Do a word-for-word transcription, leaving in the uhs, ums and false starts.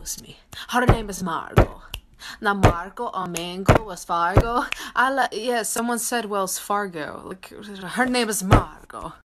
knows me. Her name is Margo. Now Margo or Mango was Fargo. I like, yeah, someone said Wells Fargo. Like, her name is Margo.